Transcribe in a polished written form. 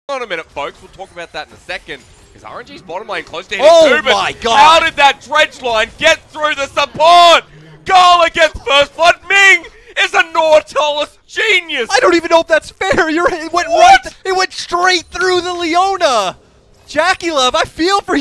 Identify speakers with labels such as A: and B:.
A: on a minute, folks. We'll talk about that in a second. Is RNG's bottom lane close to hitting
B: Oh
A: two,
B: my god!
A: How did that dredge line get through the support? Gala gets first blood. Ming is a Nautilus genius.
B: I don't even know if that's fair. It went
A: What?
B: right. It went straight through the Leona. Jackie Love, I feel for you.